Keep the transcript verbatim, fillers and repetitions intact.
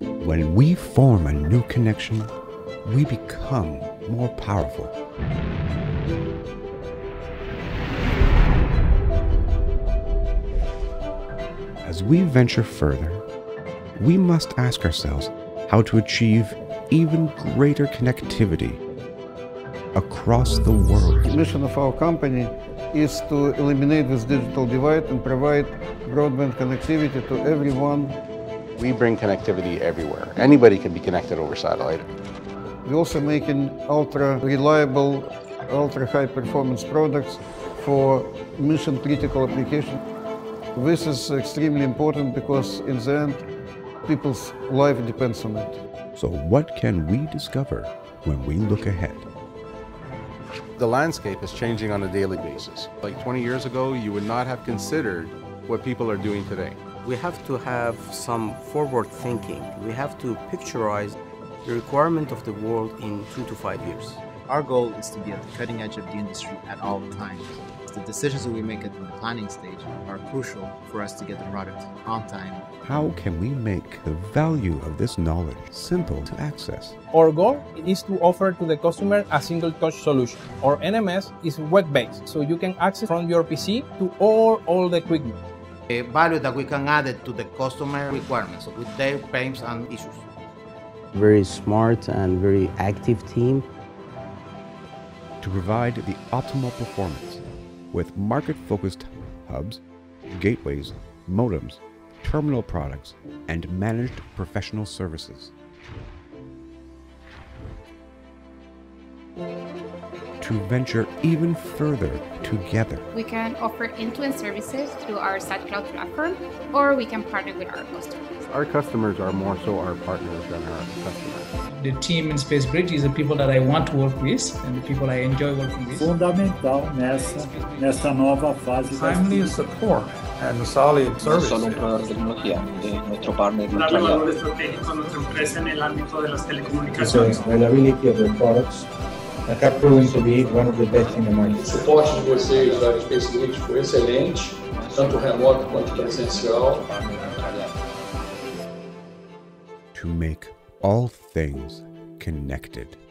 When we form a new connection, we become more powerful. As we venture further, we must ask ourselves how to achieve even greater connectivity across the world. The mission of our company is to eliminate this digital divide and provide broadband connectivity to everyone. We bring connectivity everywhere. Anybody can be connected over satellite. We're also making ultra-reliable, ultra-high performance products for mission-critical applications. This is extremely important because in the end, people's life depends on it. So what can we discover when we look ahead? The landscape is changing on a daily basis. Like twenty years ago, you would not have considered what people are doing today. We have to have some forward thinking. We have to picturize the requirement of the world in two to five years. Our goal is to be at the cutting edge of the industry at all times. The decisions that we make at the planning stage are crucial for us to get the product on time. How can we make the value of this knowledge simple to access? Our goal is to offer to the customer a single-touch solution. Our N M S is web-based, so you can access from your P C to all, all the equipment. The value that we can add it to the customer requirements with their pains and issues. Very smart and very active team. To provide the optimal performance with market-focused hubs, gateways, modems, terminal products, and managed professional services. To venture even further together. We can offer end-to-end services through our SatCloud platform, or we can partner with our customers. Our customers are more so our partners than our customers. The team in SpaceBridge is the people that I want to work with and the people I enjoy working with. Fundamental nessa nessa nova fase. Timely support and solid service. Solo un proveedor de tecnología, de nuestro partner. Darle valor estratégico a nuestra empresa en el ámbito de las telecomunicaciones. The reliability of the products that have proven to be one of the best in the market. O suporte de vocês da SpaceBridge foi excelente, tanto remoto quanto presencial. To make all things connected.